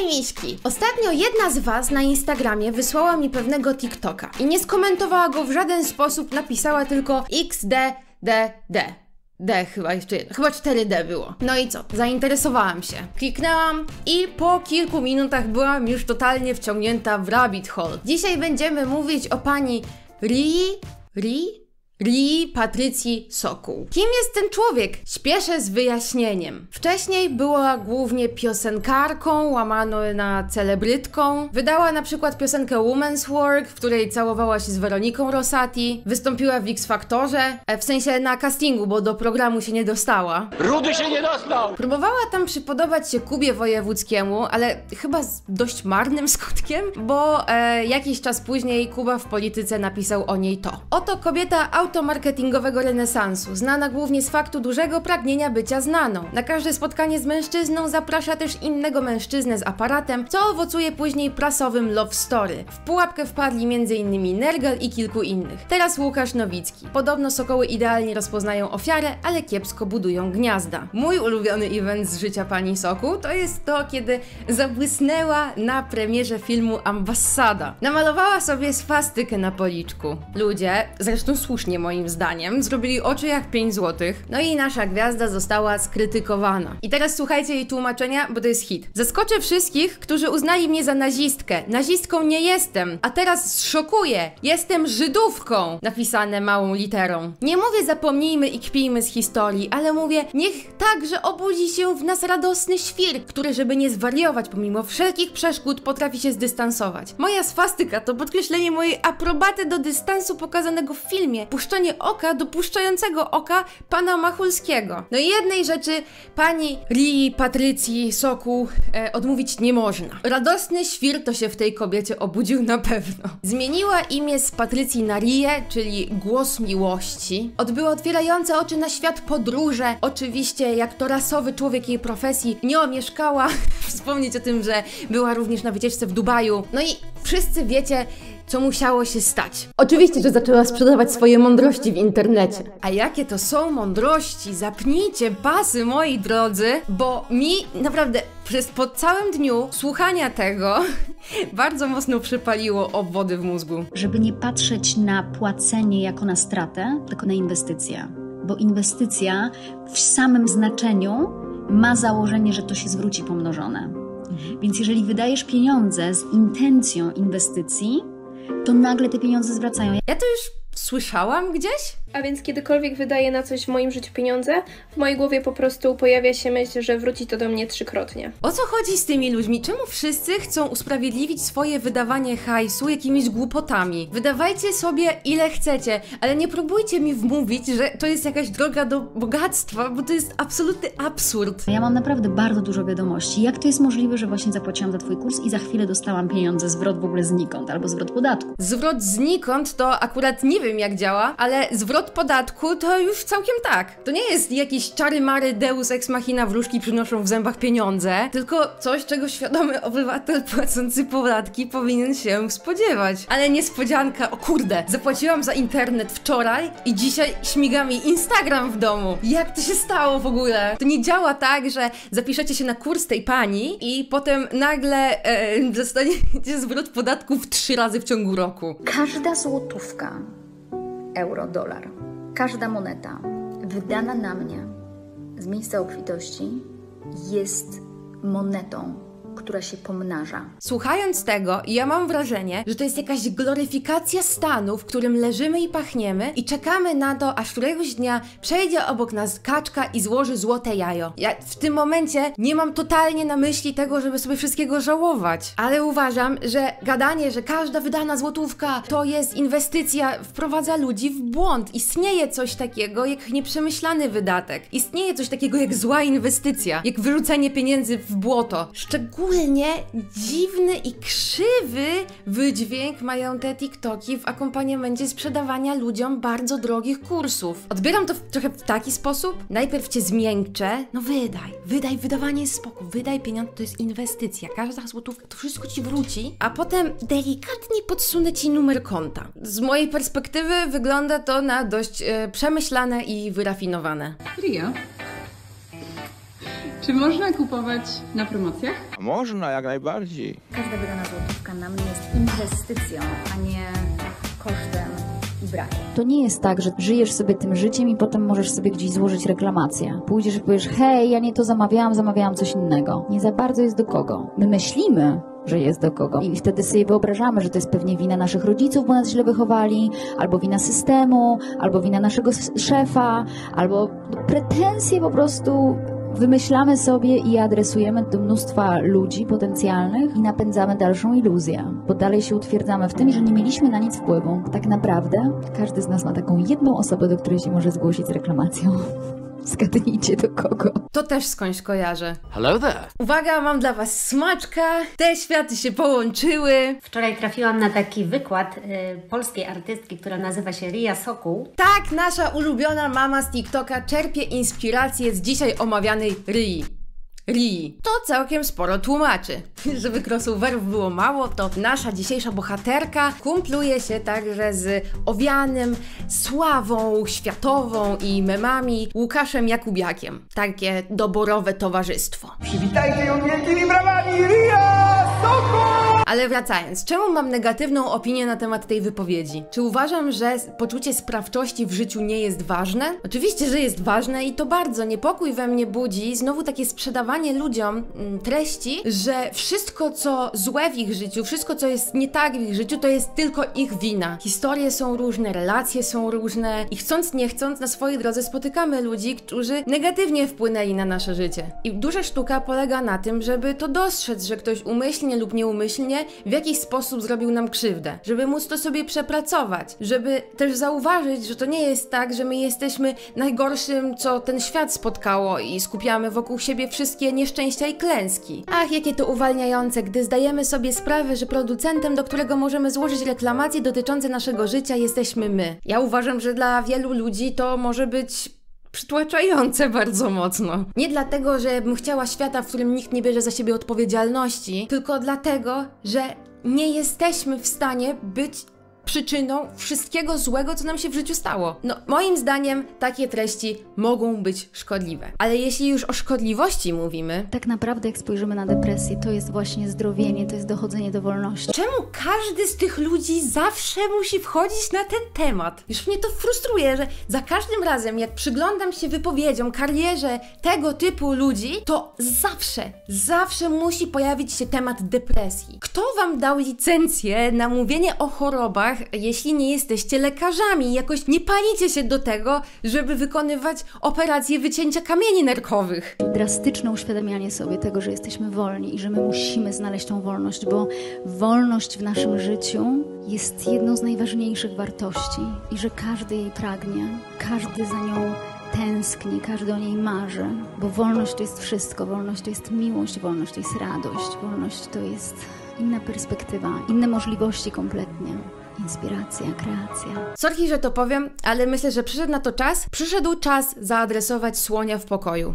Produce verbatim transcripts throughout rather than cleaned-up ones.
miśki! Ostatnio jedna z was na Instagramie wysłała mi pewnego TikToka i nie skomentowała go w żaden sposób, napisała tylko X D D D. D chyba jeszcze jedno, chyba cztery D było. No i co? Zainteresowałam się. Kliknęłam i po kilku minutach byłam już totalnie wciągnięta w rabbit hole. Dzisiaj będziemy mówić o pani Rii... Rii? Rii Patrycji Sokół. Kim jest ten człowiek? Śpieszę z wyjaśnieniem. Wcześniej była głównie piosenkarką, łamano na celebrytką. Wydała na przykład piosenkę Woman's Work, w której całowała się z Weroniką Rosati. Wystąpiła w X Faktorze, w sensie na castingu, bo do programu się nie dostała. Rudy się nie dostał! Próbowała tam przypodobać się Kubie Wojewódzkiemu, ale chyba z dość marnym skutkiem, bo e, jakiś czas później Kuba w Polityce napisał o niej to. Oto kobieta automarketingowego renesansu, znana głównie z faktu dużego pragnienia bycia znaną. Na każde spotkanie z mężczyzną zaprasza też innego mężczyznę z aparatem, co owocuje później prasowym love story. W pułapkę wpadli między innymi Nergal i kilku innych. Teraz Łukasz Nowicki. Podobno sokoły idealnie rozpoznają ofiarę, ale kiepsko budują gniazda. Mój ulubiony event z życia pani Sokół to jest to, kiedy zabłysnęła na premierze filmu Ambassada. Namalowała sobie swastykę na policzku. Ludzie, zresztą słusznie moim zdaniem, zrobili oczy jak pięć złotych. No i nasza gwiazda została skrytykowana. I teraz słuchajcie jej tłumaczenia, bo to jest hit. Zaskoczę wszystkich, którzy uznali mnie za nazistkę. Nazistką nie jestem, a teraz zszokuję. Jestem Żydówką. Napisane małą literą. Nie mówię zapomnijmy i kpijmy z historii, ale mówię niech także obudzi się w nas radosny świr, który żeby nie zwariować pomimo wszelkich przeszkód potrafi się zdystansować. Moja swastyka to podkreślenie mojej aprobaty do dystansu pokazanego w filmie. Puszczenie oka do puszczającego oka pana Machulskiego. No i jednej rzeczy pani Rii Patrycji Sokół e, odmówić nie można. Radosny świr to się w tej kobiecie obudził na pewno. Zmieniła imię z Patrycji na Rię, czyli głos miłości. Odbyła otwierające oczy na świat podróże. Oczywiście, jak to rasowy człowiek jej profesji, nie omieszkała wspomnieć o tym, że była również na wycieczce w Dubaju. No i wszyscy wiecie, co musiało się stać. Oczywiście, że zaczęła sprzedawać swoje mądrości w internecie. A jakie to są mądrości? Zapnijcie pasy, moi drodzy, bo mi naprawdę przez po całym dniu słuchania tego bardzo mocno przypaliło obwody w mózgu. Żeby nie patrzeć na płacenie jako na stratę, tylko na inwestycję. Bo inwestycja w samym znaczeniu ma założenie, że to się zwróci pomnożone. Więc jeżeli wydajesz pieniądze z intencją inwestycji, to nagle te pieniądze zwracają. Ja to już słyszałam gdzieś? A więc kiedykolwiek wydaję na coś w moim życiu pieniądze, w mojej głowie po prostu pojawia się myśl, że wróci to do mnie trzykrotnie. O co chodzi z tymi ludźmi? Czemu wszyscy chcą usprawiedliwić swoje wydawanie hajsu jakimiś głupotami? Wydawajcie sobie ile chcecie, ale nie próbujcie mi wmówić, że to jest jakaś droga do bogactwa, bo to jest absolutny absurd. Ja mam naprawdę bardzo dużo wiadomości. Jak to jest możliwe, że właśnie zapłaciłam za twój kurs i za chwilę dostałam pieniądze, zwrot w ogóle znikąd, albo zwrot podatku? Zwrot znikąd to akurat nie wiem jak działa, ale zwrot podatku to już całkiem tak. To nie jest jakiś czary-mary deus ex machina, wróżki przynoszą w zębach pieniądze, tylko coś, czego świadomy obywatel płacący podatki powinien się spodziewać. Ale niespodzianka, o kurde, zapłaciłam za internet wczoraj i dzisiaj śmiga mi Instagram w domu. Jak to się stało w ogóle? To nie działa tak, że zapiszecie się na kurs tej pani i potem nagle e, dostaniecie zwrot podatków trzy razy w ciągu roku. Każda złotówka, euro, dolar, każda moneta wydana na mnie z miejsca obfitości jest monetą, która się pomnaża. Słuchając tego, ja mam wrażenie, że to jest jakaś gloryfikacja stanu, w którym leżymy i pachniemy i czekamy na to, aż któregoś dnia przejdzie obok nas kaczka i złoży złote jajo. Ja w tym momencie nie mam totalnie na myśli tego, żeby sobie wszystkiego żałować, ale uważam, że gadanie, że każda wydana złotówka to jest inwestycja, wprowadza ludzi w błąd. Istnieje coś takiego jak nieprzemyślany wydatek. Istnieje coś takiego jak zła inwestycja, jak wyrzucenie pieniędzy w błoto. Szczególnie Szczególnie dziwny i krzywy wydźwięk mają te TikToki w akompaniamencie sprzedawania ludziom bardzo drogich kursów. Odbieram to w, trochę w taki sposób. Najpierw cię zmiękczę. No wydaj, wydaj, wydawanie jest spoko. Wydaj pieniądze, to jest inwestycja. Każda złotówka, to wszystko ci wróci. A potem delikatnie podsunę ci numer konta. Z mojej perspektywy wygląda to na dość e, przemyślane i wyrafinowane. Ria, Czy można kupować na promocjach? Można, jak najbardziej. Każda wydana złotówka na mnie jest inwestycją, a nie kosztem i brakiem. To nie jest tak, że żyjesz sobie tym życiem i potem możesz sobie gdzieś złożyć reklamację. Pójdziesz i powiesz, hej, ja nie to zamawiałam, zamawiałam coś innego. Nie za bardzo jest do kogo. My myślimy, że jest do kogo. I wtedy sobie wyobrażamy, że to jest pewnie wina naszych rodziców, bo nas źle wychowali, albo wina systemu, albo wina naszego szefa, albo pretensje po prostu wymyślamy sobie i adresujemy do mnóstwa ludzi potencjalnych i napędzamy dalszą iluzję, bo dalej się utwierdzamy w tym, że nie mieliśmy na nic wpływu. Tak naprawdę każdy z nas ma taką jedną osobę, do której się może zgłosić z reklamacją. Zgadnijcie do kogo. To też skądś kojarzę. Hello there. Uwaga, mam dla was smaczka. Te światy się połączyły. Wczoraj trafiłam na taki wykład y, polskiej artystki, która nazywa się Ria Sokół. Tak, nasza ulubiona mama z TikToka czerpie inspirację z dzisiaj omawianej Rii. Rii. To całkiem sporo tłumaczy. Żeby crossoverów było mało, to nasza dzisiejsza bohaterka kumpluje się także z owianym sławą światową i memami Łukaszem Jakubiakiem. Takie doborowe towarzystwo. Przywitajcie ją wielkimi brawami, Ria Sokół! Ale wracając, czemu mam negatywną opinię na temat tej wypowiedzi? Czy uważam, że poczucie sprawczości w życiu nie jest ważne? Oczywiście, że jest ważne i to bardzo. Niepokój we mnie budzi znowu takie sprzedawanie ludziom mm, treści, że wszystko, co złe w ich życiu, wszystko, co jest nie tak w ich życiu, to jest tylko ich wina. Historie są różne, relacje są różne i chcąc nie chcąc na swojej drodze spotykamy ludzi, którzy negatywnie wpłynęli na nasze życie. I duża sztuka polega na tym, żeby to dostrzec, że ktoś umyślnie lub nieumyślnie w jakiś sposób zrobił nam krzywdę, żeby móc to sobie przepracować, żeby też zauważyć, że to nie jest tak, że my jesteśmy najgorszym, co ten świat spotkało i skupiamy wokół siebie wszystkie nieszczęścia i klęski. Ach, jakie to uwalniające, gdy zdajemy sobie sprawę, że producentem, do którego możemy złożyć reklamacje dotyczące naszego życia, jesteśmy my. Ja uważam, że dla wielu ludzi to może być przytłaczające bardzo mocno. Nie dlatego, że bym chciała świata, w którym nikt nie bierze za siebie odpowiedzialności, tylko dlatego, że nie jesteśmy w stanie być przyczyną wszystkiego złego, co nam się w życiu stało. No, moim zdaniem takie treści mogą być szkodliwe. Ale jeśli już o szkodliwości mówimy... Tak naprawdę jak spojrzymy na depresję, to jest właśnie zdrowienie, to jest dochodzenie do wolności. Czemu każdy z tych ludzi zawsze musi wchodzić na ten temat? Już mnie to frustruje, że za każdym razem, jak przyglądam się wypowiedziom, karierze tego typu ludzi, to zawsze, zawsze musi pojawić się temat depresji. Kto wam dał licencję na mówienie o chorobach, jeśli nie jesteście lekarzami? Jakoś nie palicie się do tego, żeby wykonywać operacje wycięcia kamieni nerkowych. Drastyczne uświadamianie sobie tego, że jesteśmy wolni i że my musimy znaleźć tą wolność, bo wolność w naszym życiu jest jedną z najważniejszych wartości i że każdy jej pragnie, każdy za nią tęskni, każdy o niej marzy, bo wolność to jest wszystko, wolność to jest miłość, wolność to jest radość, wolność to jest inna perspektywa, inne możliwości kompletnie. Inspiracja, kreacja. Sorki, że to powiem, ale myślę, że przyszedł na to czas. Przyszedł czas zaadresować słonia w pokoju.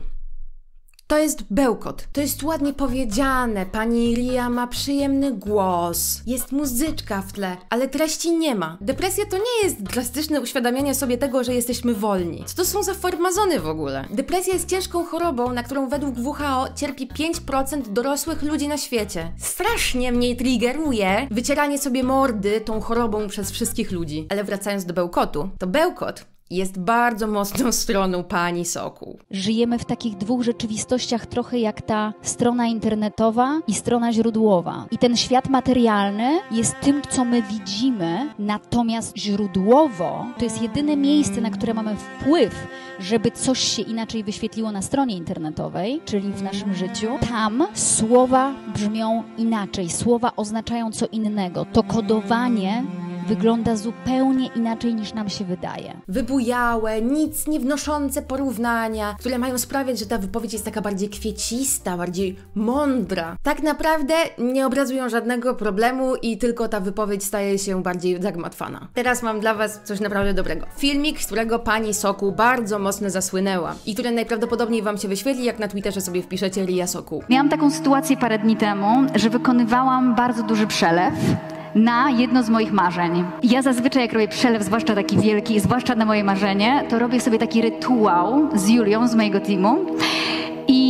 To jest bełkot. To jest ładnie powiedziane. Pani Ria ma przyjemny głos. Jest muzyczka w tle, ale treści nie ma. Depresja to nie jest drastyczne uświadamianie sobie tego, że jesteśmy wolni. Co to są za farmazony w ogóle? Depresja jest ciężką chorobą, na którą według W H O cierpi pięć procent dorosłych ludzi na świecie. Strasznie mnie triggeruje wycieranie sobie mordy tą chorobą przez wszystkich ludzi. Ale wracając do bełkotu, to bełkot jest bardzo mocną stroną pani Sokół. Żyjemy w takich dwóch rzeczywistościach trochę jak ta strona internetowa i strona źródłowa. I ten świat materialny jest tym, co my widzimy, natomiast źródłowo to jest jedyne miejsce, na które mamy wpływ, żeby coś się inaczej wyświetliło na stronie internetowej, czyli w naszym życiu. Tam słowa brzmią inaczej, słowa oznaczają co innego. To kodowanie wygląda zupełnie inaczej niż nam się wydaje. Wybujałe, nic nie wnoszące porównania, które mają sprawiać, że ta wypowiedź jest taka bardziej kwiecista, bardziej mądra. Tak naprawdę nie obrazują żadnego problemu i tylko ta wypowiedź staje się bardziej zagmatwana. Teraz mam dla was coś naprawdę dobrego. Filmik, z którego pani Sokół bardzo mocno zasłynęła i który najprawdopodobniej wam się wyświetli, jak na Twitterze sobie wpiszecie Ria Sokół. Miałam taką sytuację parę dni temu, że wykonywałam bardzo duży przelew na jedno z moich marzeń. Ja zazwyczaj jak robię przelew, zwłaszcza taki wielki, zwłaszcza na moje marzenie, to robię sobie taki rytuał z Julią, z mojego teamu. I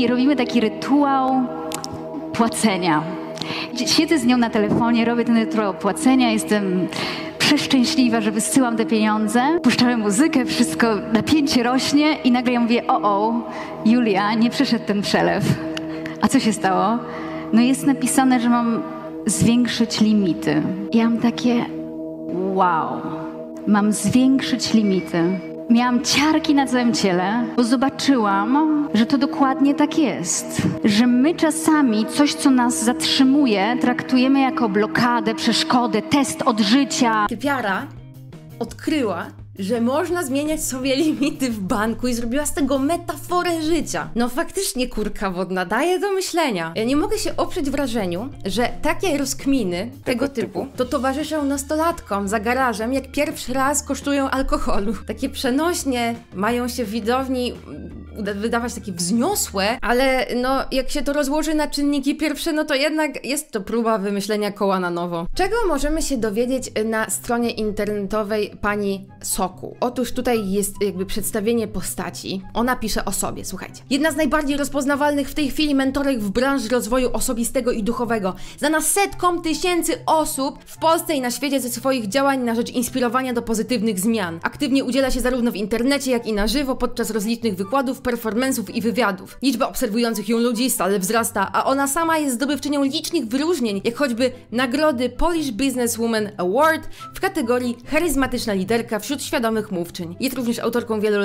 i robimy taki rytuał płacenia. Siedzę z nią na telefonie, robię ten rytuał płacenia, jestem przeszczęśliwa, że wysyłam te pieniądze. Puszczamy muzykę, wszystko, napięcie rośnie i nagle ja mówię, o, o, Julia, nie przeszedł ten przelew. A co się stało? No jest napisane, że mam zwiększyć limity. Ja mam takie, wow, mam zwiększyć limity. Miałam ciarki na całym ciele, bo zobaczyłam, że to dokładnie tak jest. Że my czasami coś, co nas zatrzymuje, traktujemy jako blokadę, przeszkodę, test od życia. Typiara odkryła, że można zmieniać sobie limity w banku i zrobiła z tego metaforę życia. No faktycznie, kurka wodna, daje do myślenia. Ja nie mogę się oprzeć wrażeniu, że takie rozkminy tego typu to towarzyszą nastolatkom za garażem, jak pierwszy raz kosztują alkoholu. Takie przenośnie mają się w widowni wydawać takie wzniosłe, ale no jak się to rozłoży na czynniki pierwsze, no to jednak jest to próba wymyślenia koła na nowo. Czego możemy się dowiedzieć na stronie internetowej pani Soku? Otóż tutaj jest jakby przedstawienie postaci. Ona pisze o sobie, słuchajcie. Jedna z najbardziej rozpoznawalnych w tej chwili mentorek w branży rozwoju osobistego i duchowego. Znana setkom tysięcy osób w Polsce i na świecie ze swoich działań na rzecz inspirowania do pozytywnych zmian. Aktywnie udziela się zarówno w internecie, jak i na żywo podczas rozlicznych wykładów, performance'ów i wywiadów. Liczba obserwujących ją ludzi stale wzrasta, a ona sama jest zdobywczynią licznych wyróżnień, jak choćby nagrody Polish Businesswoman Award w kategorii charyzmatyczna liderka wśród świadomych mówczyń. Jest również autorką wielu...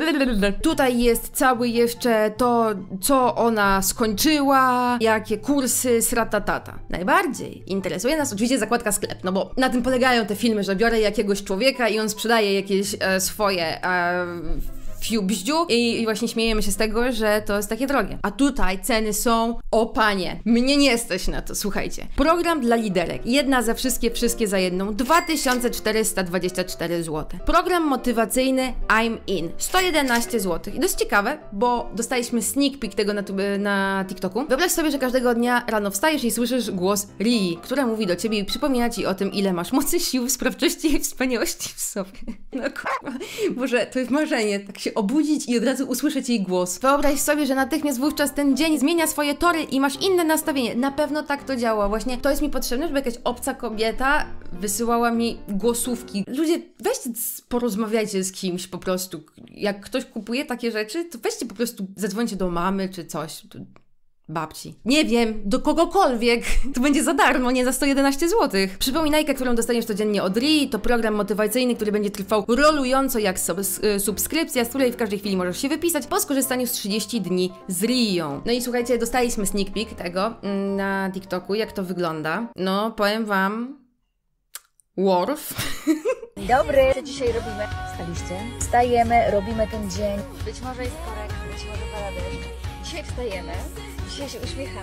Tutaj jest cały jeszcze to, co ona skończyła, jakie kursy, sratatata. Najbardziej interesuje nas oczywiście zakładka sklep, no bo na tym polegają te filmy, że biorę jakiegoś człowieka i on sprzedaje jakieś e, swoje... E, fiubździu i, i właśnie śmiejemy się z tego, że to jest takie drogie. A tutaj ceny są, o panie, mnie nie stać na to, słuchajcie. Program dla liderek, jedna za wszystkie, wszystkie za jedną, dwa tysiące czterysta dwadzieścia cztery złote. Program motywacyjny I'm In, sto jedenaście złotych. I dość ciekawe, bo dostaliśmy sneak peek tego na, na TikToku. Wyobraź sobie, że każdego dnia rano wstajesz i słyszysz głos Rii, która mówi do ciebie i przypomina ci o tym, ile masz mocy, sił, sprawczości i wspaniałości w sobie. No kurwa, Boże, to jest marzenie, tak się obudzić i od razu usłyszeć jej głos. Wyobraź sobie, że natychmiast wówczas ten dzień zmienia swoje tory i masz inne nastawienie. Na pewno tak to działa. Właśnie to jest mi potrzebne, żeby jakaś obca kobieta wysyłała mi głosówki. Ludzie, weźcie, porozmawiajcie z kimś po prostu. Jak ktoś kupuje takie rzeczy, to weźcie po prostu, zadzwońcie do mamy czy coś. Babci. Nie wiem, do kogokolwiek. To będzie za darmo, nie za sto jedenaście złotych. Przypominajka, którą dostaniesz codziennie od Rii, to program motywacyjny, który będzie trwał rolująco jak subskrypcja, z której w każdej chwili możesz się wypisać po skorzystaniu z trzydziestu dni z Rią. No i słuchajcie, dostaliśmy sneak peek tego na TikToku, jak to wygląda. No, powiem wam... Worf. Dzień dobry, co dzisiaj robimy? Wstaliście? Wstajemy, robimy ten dzień. Być może jest korek, być może pada deszcz. Dzisiaj wstajemy. Dzisiaj się uśmiecham.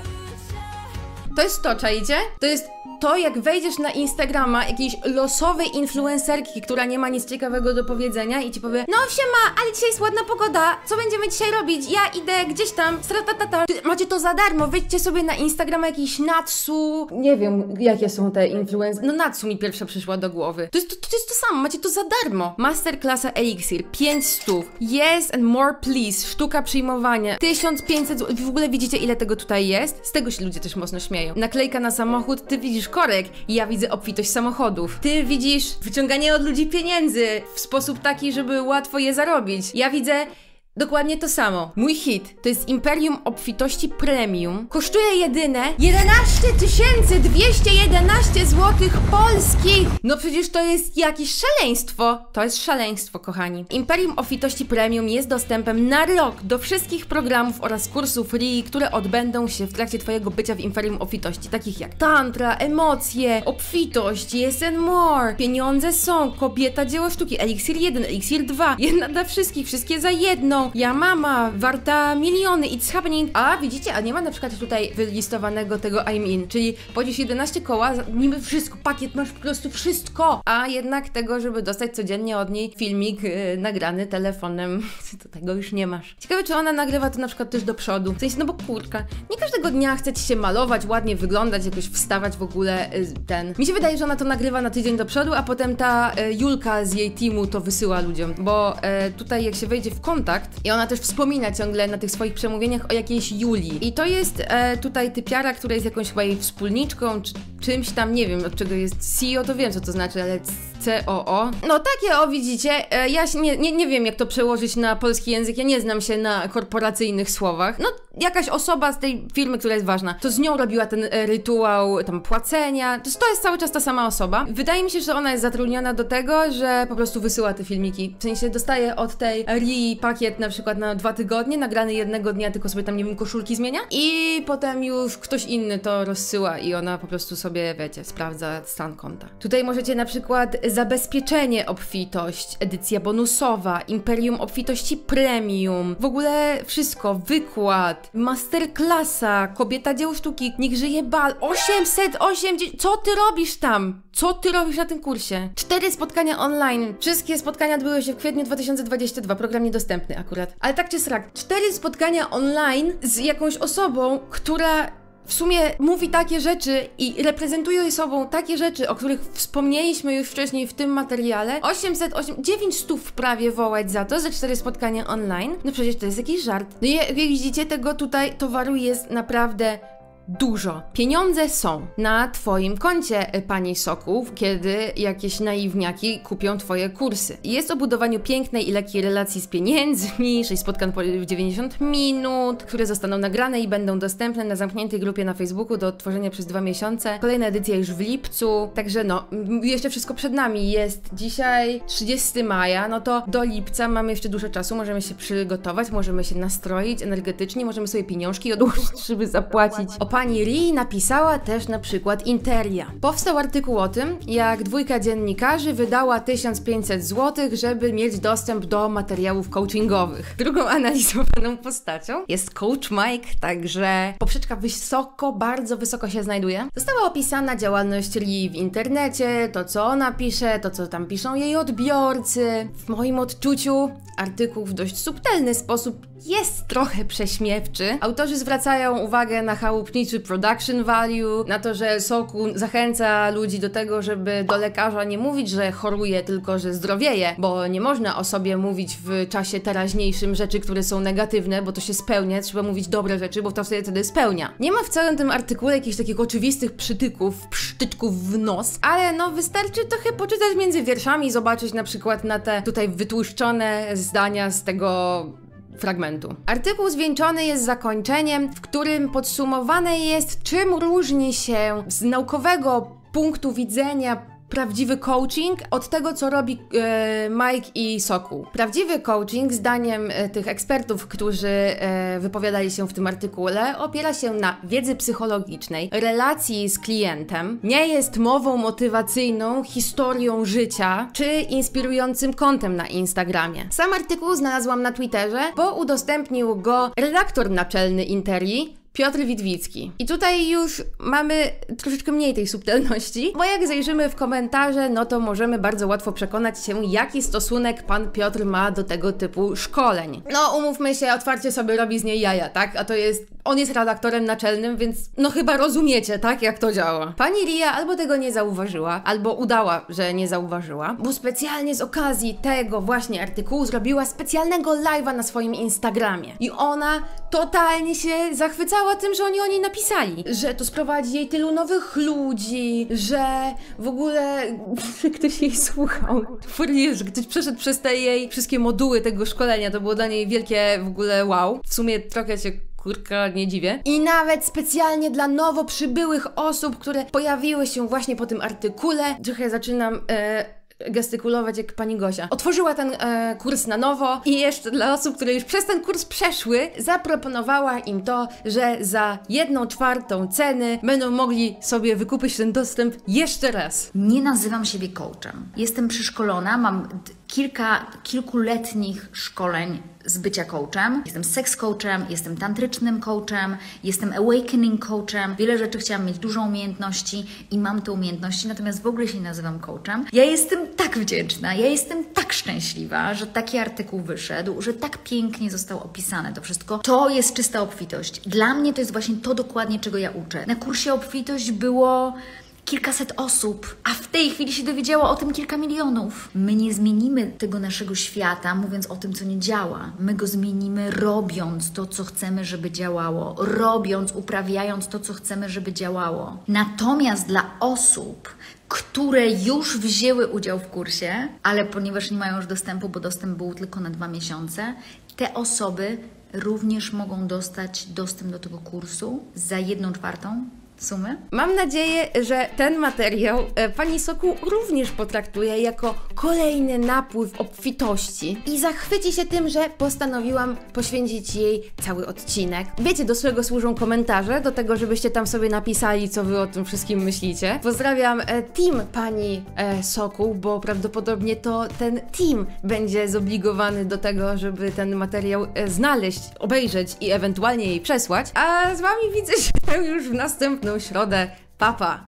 To jest to, czajcie? To jest to, jak wejdziesz na Instagrama jakiejś losowej influencerki, która nie ma nic ciekawego do powiedzenia i ci powie: no siema, ale dzisiaj jest ładna pogoda, co będziemy dzisiaj robić? Ja idę gdzieś tam, stratatata. Macie to za darmo, wejdźcie sobie na Instagrama jakiś Natsu. Nie wiem, jakie są te influencery. No Natsu mi pierwsza przyszła do głowy. To jest to, to jest to samo, macie to za darmo. Masterklasa Elixir, pięć stów. Yes and more please, sztuka przyjmowania, tysiąc pięćset złotych. W ogóle widzicie, ile tego tutaj jest? Z tego się ludzie też mocno śmieją. Naklejka na samochód, ty widzisz korek, ja widzę obfitość samochodów. Ty widzisz wyciąganie od ludzi pieniędzy w sposób taki, żeby łatwo je zarobić. Ja widzę dokładnie to samo. Mój hit to jest Imperium Obfitości Premium. Kosztuje jedyne jedenaście tysięcy dwieście jedenaście złotych polskich. No przecież to jest jakieś szaleństwo. To jest szaleństwo, kochani. Imperium Obfitości Premium jest dostępem na rok do wszystkich programów oraz kursów Rii, które odbędą się w trakcie twojego bycia w Imperium Obfitości, takich jak tantra, emocje, obfitość, yes and more. Pieniądze są, kobieta, dzieło sztuki, Eliksir jeden, Eliksir dwa, jedna dla wszystkich, wszystkie za jedną. Ja mama, warta miliony, it's happening. A widzicie, a nie ma na przykład tutaj wylistowanego tego I'm In, czyli płacisz jedenaście koła, niby wszystko, pakiet masz po prostu wszystko, a jednak tego, żeby dostać codziennie od niej filmik yy, nagrany telefonem, to tego już nie masz. Ciekawe, czy ona nagrywa to na przykład też do przodu, w sensie, no bo kurka, nie każdego dnia chce ci się malować, ładnie wyglądać, jakoś wstawać w ogóle yy, ten. Mi się wydaje, że ona to nagrywa na tydzień do przodu, a potem ta yy, Julka z jej teamu to wysyła ludziom, bo yy, tutaj jak się wejdzie w kontakt, I ona też wspomina ciągle na tych swoich przemówieniach o jakiejś Julii. I to jest e, tutaj typiara, która jest jakąś chyba jej wspólniczką, czy czymś tam, nie wiem od czego jest C E O, to wiem co to znaczy, ale C O O. No takie o, widzicie, e, ja się nie, nie, nie wiem jak to przełożyć na polski język, ja nie znam się na korporacyjnych słowach. No jakaś osoba z tej firmy, która jest ważna, to z nią robiła ten e, rytuał tam płacenia, to, to jest cały czas ta sama osoba. Wydaje mi się, że ona jest zatrudniona do tego, że po prostu wysyła te filmiki. W sensie dostaje od tej Rii pakiet na przykład na dwa tygodnie, nagrany jednego dnia, tylko sobie tam, nie wiem, koszulki zmienia i potem już ktoś inny to rozsyła i ona po prostu sobie, wiecie, sprawdza stan konta. Tutaj możecie na przykład zabezpieczenie obfitość, edycja bonusowa, imperium obfitości premium, w ogóle wszystko, wykład, masterklasa, kobieta dzieł sztuki, niech żyje bal, osiemset osiemdziesiąt, co ty robisz tam? Co ty robisz na tym kursie? Cztery spotkania online, wszystkie spotkania odbyły się w kwietniu dwa tysiące dwudziestym drugim, program niedostępny akurat, ale tak czy srak, cztery spotkania online z jakąś osobą, która w sumie mówi takie rzeczy i reprezentuje sobą takie rzeczy, o których wspomnieliśmy już wcześniej w tym materiale. osiemset osiem, dziewięćset prawie wołać za to, za cztery spotkania online. No przecież to jest jakiś żart. No i jak widzicie, tego tutaj towaru jest naprawdę dużo. Pieniądze są na twoim koncie, pani Sokół, kiedy jakieś naiwniaki kupią twoje kursy. Jest o budowaniu pięknej i lekkiej relacji z pieniędzmi, sześć spotkań po dziewięćdziesiąt minut, które zostaną nagrane i będą dostępne na zamkniętej grupie na Facebooku do odtworzenia przez dwa miesiące. Kolejna edycja już w lipcu, także no, jeszcze wszystko przed nami. Jest dzisiaj trzydziestego maja, no to do lipca mamy jeszcze dużo czasu, możemy się przygotować, możemy się nastroić energetycznie, możemy sobie pieniążki odłożyć, żeby zapłacić. O pani Rii napisała też na przykład Interia. Powstał artykuł o tym, jak dwójka dziennikarzy wydała tysiąc pięćset złotych, żeby mieć dostęp do materiałów coachingowych. Drugą analizowaną postacią jest coach Mike, także poprzeczka wysoko, bardzo wysoko się znajduje. Została opisana działalność Rii w internecie, to co ona pisze, to co tam piszą jej odbiorcy. W moim odczuciu artykuł w dość subtelny sposób jest trochę prześmiewczy. Autorzy zwracają uwagę na chałupniczy production value, na to, że Sokół zachęca ludzi do tego, żeby do lekarza nie mówić, że choruje, tylko że zdrowieje, bo nie można o sobie mówić w czasie teraźniejszym rzeczy, które są negatywne, bo to się spełnia, trzeba mówić dobre rzeczy, bo to sobie wtedy spełnia. Nie ma w całym tym artykule jakichś takich oczywistych przytyków, psztyczków w nos, ale no wystarczy trochę poczytać między wierszami, zobaczyć na przykład na te tutaj wytłuszczone zdania z tego fragmentu. Artykuł zwieńczony jest zakończeniem, w którym podsumowane jest, czym różni się z naukowego punktu widzenia prawdziwy coaching od tego, co robi e, Mike i Sokół. Prawdziwy coaching, zdaniem e, tych ekspertów, którzy e, wypowiadali się w tym artykule, opiera się na wiedzy psychologicznej, relacji z klientem, nie jest mową motywacyjną, historią życia, czy inspirującym kontem na Instagramie. Sam artykuł znalazłam na Twitterze, bo udostępnił go redaktor naczelny Interii, Piotr Witwicki. I tutaj już mamy troszeczkę mniej tej subtelności, bo jak zajrzymy w komentarze, no to możemy bardzo łatwo przekonać się, jaki stosunek pan Piotr ma do tego typu szkoleń. No umówmy się, otwarcie sobie robi z niej jaja, tak? A to jest, on jest redaktorem naczelnym, więc no chyba rozumiecie, tak? Jak to działa. Pani Ria albo tego nie zauważyła, albo udała, że nie zauważyła, bo specjalnie z okazji tego właśnie artykułu zrobiła specjalnego live'a na swoim Instagramie. I ona totalnie się zachwycała tym, że oni o niej napisali, że to sprowadzi jej tylu nowych ludzi, że w ogóle że ktoś jej słuchał. Furier, że ktoś przeszedł przez te jej wszystkie moduły tego szkolenia, to było dla niej wielkie w ogóle wow. W sumie trochę się kurka nie dziwię. I nawet specjalnie dla nowo przybyłych osób, które pojawiły się właśnie po tym artykule, trochę zaczynam e, gestykulować jak pani Gosia. Otworzyła ten e, kurs na nowo i jeszcze dla osób, które już przez ten kurs przeszły, zaproponowała im to, że za jedną czwartą ceny będą mogli sobie wykupić ten dostęp jeszcze raz. Nie nazywam siebie coachem. Jestem przeszkolona, mam kilka, kilkuletnich szkoleń z bycia coachem. Jestem sex coachem, jestem tantrycznym coachem, jestem awakening coachem. Wiele rzeczy chciałam mieć, dużo umiejętności i mam te umiejętności, natomiast w ogóle się nie nazywam coachem. Ja jestem tak wdzięczna, ja jestem tak szczęśliwa, że taki artykuł wyszedł, że tak pięknie zostało opisane to wszystko. To jest czysta obfitość. Dla mnie to jest właśnie to dokładnie, czego ja uczę. Na kursie obfitość było kilkaset osób, a w tej chwili się dowiedziało o tym kilka milionów. My nie zmienimy tego naszego świata, mówiąc o tym, co nie działa. My go zmienimy, robiąc to, co chcemy, żeby działało. Robiąc, uprawiając to, co chcemy, żeby działało. Natomiast dla osób, które już wzięły udział w kursie, ale ponieważ nie mają już dostępu, bo dostęp był tylko na dwa miesiące, te osoby również mogą dostać dostęp do tego kursu za jedną czwartą sumy. Mam nadzieję, że ten materiał e, pani Sokół również potraktuje jako kolejny napływ obfitości i zachwyci się tym, że postanowiłam poświęcić jej cały odcinek. Wiecie, do czego służą komentarze, do tego, żebyście tam sobie napisali, co wy o tym wszystkim myślicie. Pozdrawiam e, team pani e, Sokół, bo prawdopodobnie to ten team będzie zobligowany do tego, żeby ten materiał e, znaleźć, obejrzeć i ewentualnie jej przesłać. A z wami widzę się już w następnym środę. Papa!